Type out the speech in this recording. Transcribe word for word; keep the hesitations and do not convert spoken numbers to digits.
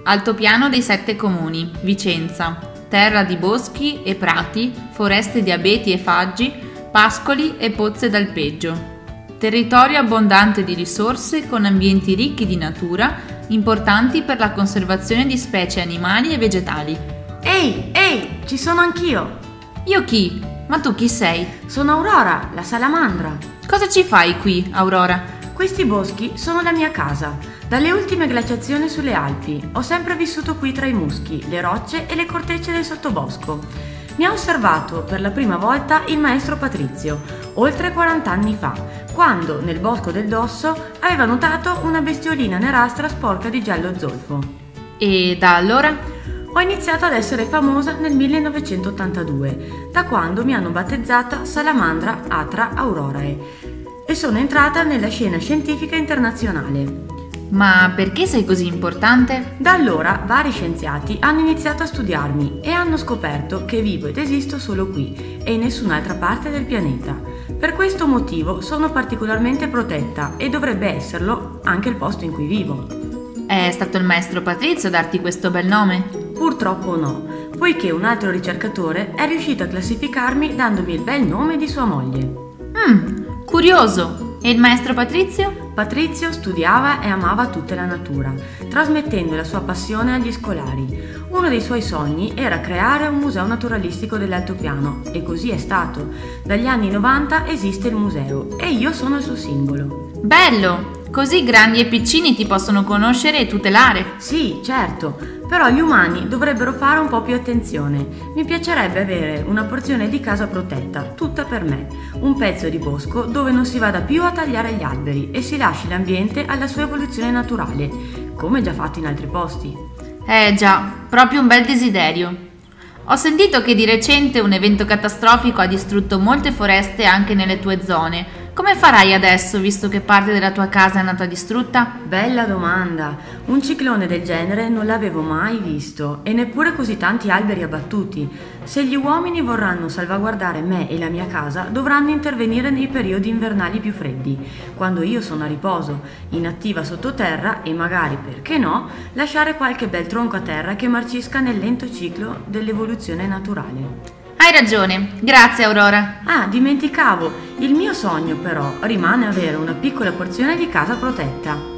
Altopiano dei Sette Comuni, Vicenza, terra di boschi e prati, foreste di abeti e faggi, pascoli e pozze d'alpeggio. Territorio abbondante di risorse con ambienti ricchi di natura, importanti per la conservazione di specie animali e vegetali. Ehi, ehi, ci sono anch'io! Io chi? Ma tu chi sei? Sono Aurora, la salamandra. Cosa ci fai qui, Aurora? Questi boschi sono la mia casa. Dalle ultime glaciazioni sulle Alpi ho sempre vissuto qui tra i muschi, le rocce e le cortecce del sottobosco. Mi ha osservato per la prima volta il maestro Patrizio, oltre quaranta anni fa, quando nel bosco del Dosso aveva notato una bestiolina nerastra sporca di giallo zolfo. E da allora? Ho iniziato ad essere famosa nel millenovecentottantadue, da quando mi hanno battezzata Salamandra Atra Aurorae, e sono entrata nella scena scientifica internazionale. Ma perché sei così importante? Da allora vari scienziati hanno iniziato a studiarmi e hanno scoperto che vivo ed esisto solo qui e in nessun'altra parte del pianeta. Per questo motivo sono particolarmente protetta e dovrebbe esserlo anche il posto in cui vivo. È stato il maestro Patrizio a darti questo bel nome? Purtroppo no, poiché un altro ricercatore è riuscito a classificarmi dandomi il bel nome di sua moglie. Mmm, curioso! E il maestro Patrizio? Patrizio studiava e amava tutta la natura, trasmettendo la sua passione agli scolari. Uno dei suoi sogni era creare un museo naturalistico dell'altopiano, e così è stato. Dagli anni novanta esiste il museo e io sono il suo simbolo. Bello! Così grandi e piccini ti possono conoscere e tutelare. Sì, certo, però gli umani dovrebbero fare un po' più attenzione. Mi piacerebbe avere una porzione di casa protetta, tutta per me. Un pezzo di bosco dove non si vada più a tagliare gli alberi e si lasci l'ambiente alla sua evoluzione naturale, come già fatto in altri posti. Eh già, proprio un bel desiderio. Ho sentito che di recente un evento catastrofico ha distrutto molte foreste anche nelle tue zone. Come farai adesso, visto che parte della tua casa è andata distrutta? Bella domanda! Un ciclone del genere non l'avevo mai visto, e neppure così tanti alberi abbattuti. Se gli uomini vorranno salvaguardare me e la mia casa, dovranno intervenire nei periodi invernali più freddi, quando io sono a riposo, inattiva sottoterra e magari, perché no, lasciare qualche bel tronco a terra che marcisca nel lento ciclo dell'evoluzione naturale. Hai ragione, grazie Aurora. Ah, dimenticavo, il mio sogno però rimane avere una piccola porzione di casa protetta.